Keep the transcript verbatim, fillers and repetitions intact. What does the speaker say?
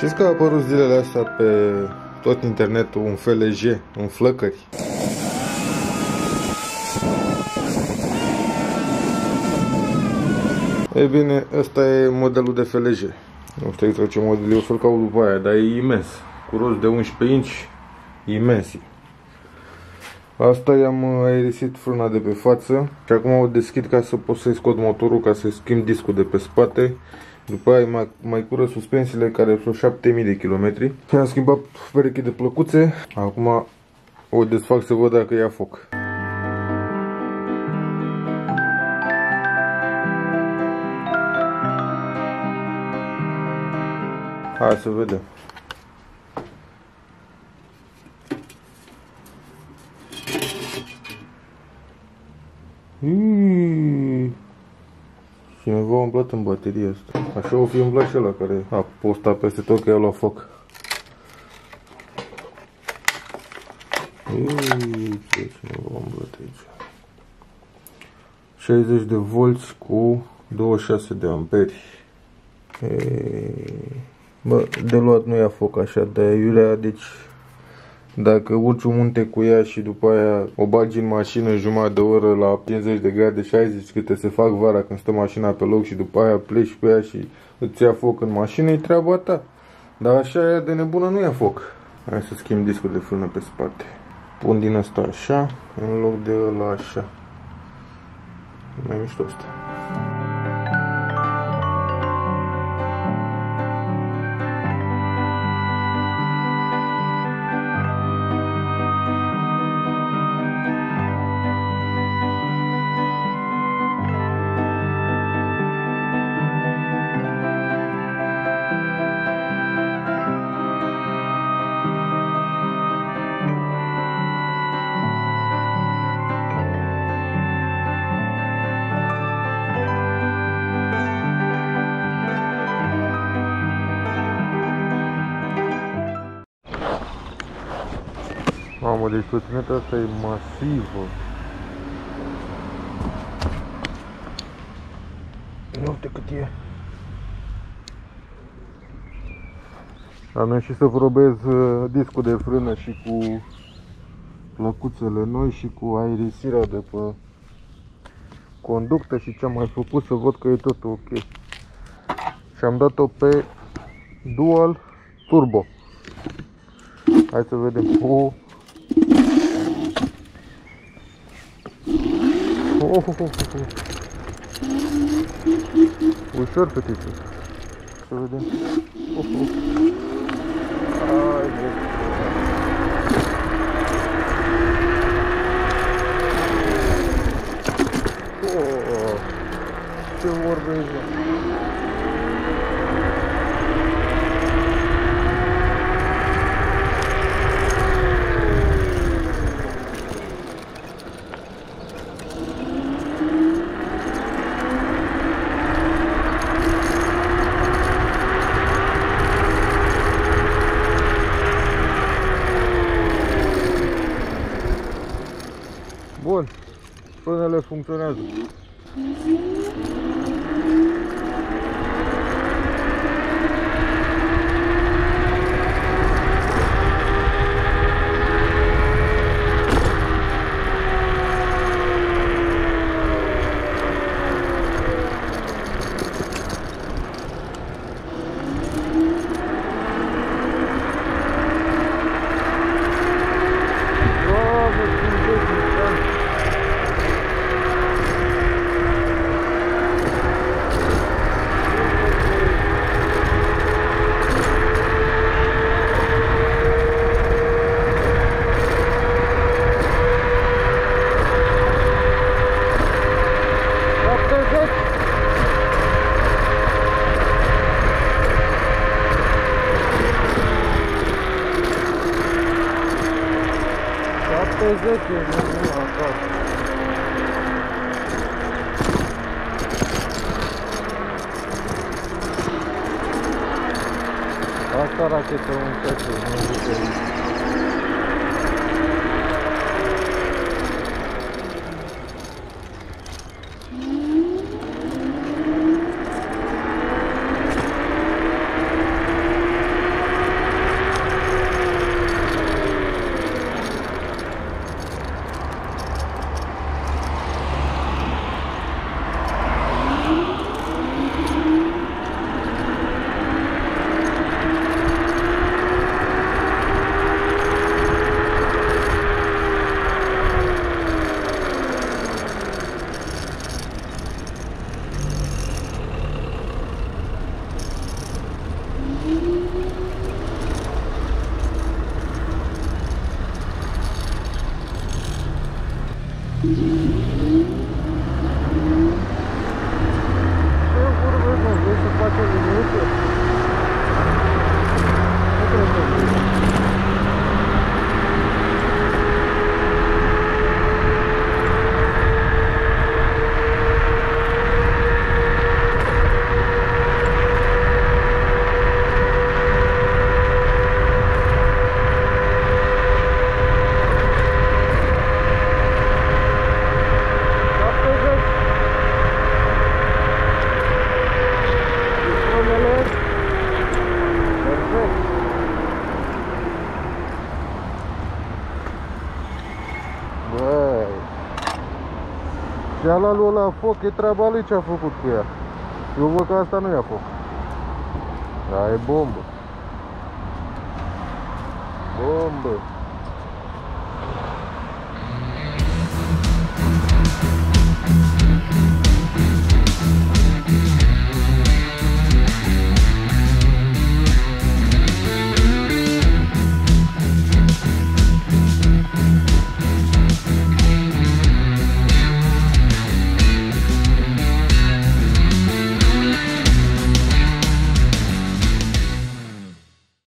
Știți că a apărut zilele astea pe tot internetul un F L J, un flăcări? Ei bine, ăsta e modelul de F L J. Nu știu exact ce model e, o să-l caut după aia, dar e imens. Cu rost de unsprezece inci, imens. Asta i-am aerisit frâna de pe față și acum o deschid ca să pot să-i scot motorul, ca să-i schimb discul de pe spate. După aia mai, mai cură suspensiile care sunt șapte mii de kilometri. Și am schimbat pereche de plăcuțe. Acum o desfac să văd dacă ia foc. Hai să vedem. Iiii. Cineva a umblat în bateria asta. Așa o fi umblat și ăla care a postat peste tot că i-a luat foc. Iiii, ce cineva a umblat aici. șaizeci de volți cu douăzeci și șase de amperi. Eee. Bă, de luat nu ia foc așa de aiurea, deci dacă urci un munte cu ea și după aia o bagi în mașină jumătate de oră la cincizeci de grade, șaizeci câte se fac vara când stă mașina pe loc și după aia pleci cu ea și îți ia foc în mașină, e treaba ta. Dar așa aia de nebună nu ia foc. Hai să schimb discul de frână pe spate. Pun din asta așa, în loc de ăla așa. E mai mișto asta. Mamă, deci trotineta asta e masivă. Nu știu cât e. Am ieșit să probez discul de frână și cu plăcuțele noi și cu aerisirea de pe conductă și ce am mai făcut să văd că e tot ok. Și am dat-o pe dual turbo. Hai să vedem. Oh. Oh, oh, oh, oh. Ușor, fetiță. Să vedem. Oh, oh. Hai, bă. Oh, ce vorbești, bă? Bun, frânele funcționează. șaptezeci, nu acasă. Asta rachetă un cățul, nu zice aici. Ce vorbe, mă, vrei să faci o liniuță? Nu trebuie să vrei. Băi, și-a luat lui ăla foc, e treaba lui ce a făcut cu ea. Eu văd că asta nu ia foc. Da, e bombă. Bombă.